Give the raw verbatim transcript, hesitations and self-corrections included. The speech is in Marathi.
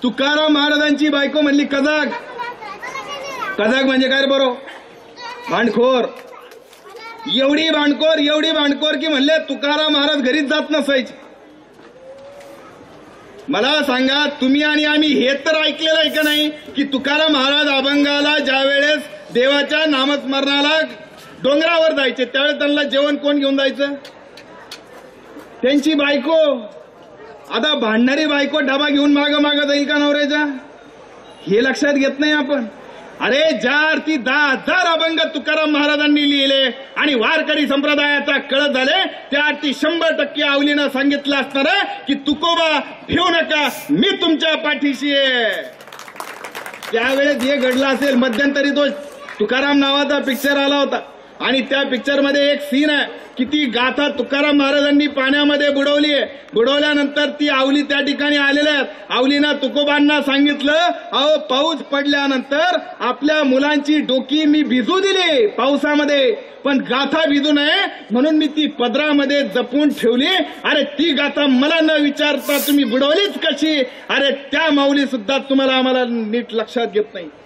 तुकाराम महाराजांची बायको म्हणली कजाग. कजाग म्हणजे काय बरो? भांडखोर. एवढी भांडखोर एवढी भांडखोर की म्हणले तुकाराम महाराज घरीच जात नसायचे. मला सांगा तुम्ही आणि आम्ही हे तर ऐकलेलं आहे का नाही की तुकाराम महाराज अभंगाला ज्या वेळेस देवाच्या नामस्मरणाला डोंगरावर जायचे त्यावेळेस त्यांना जेवण कोण घेऊन जायचं? त्यांची बायको. आता भांडणारी बायको डबा घेऊन माग माग जाईल का नवऱ्याच्या? हे लक्षात घेत नाही आपण. अरे ज्या अर्थी दहा हजार अभंग तुकाराम महाराजांनी लिहिले आणि वारकरी संप्रदायाचा कळत झाले त्या अर्थी शंभर टक्के आवलीनं सांगितलं असणार की तुकोबा भिवू नका, मी तुमच्या पाठीशी आहे. त्यावेळेस हे घडलं असेल. मध्यंतरी तो तुकाराम नावाचा पिक्चर आला होता आणि त्या पिक्चर मध्ये एक सीन आहे की ती गाथा तुकाराम महाराजांनी पाण्यामध्ये बुडवली आहे. बुडवल्यानंतर ती आवली त्या ठिकाणी आलेल्या आहेत. आवलीनं तुकोबांना सांगितलं अहो पाऊस पडल्यानंतर आपल्या मुलांची डोकी मी भिजू दिली पावसामध्ये, पण गाथा भिजू नये म्हणून मी ती पदरामध्ये जपून ठेवली. अरे ती गाथा मला न विचारता तुम्ही बुडवलीच कशी? अरे त्या माऊली सुद्धा तुम्हाला आम्हाला नीट लक्षात घेत नाही.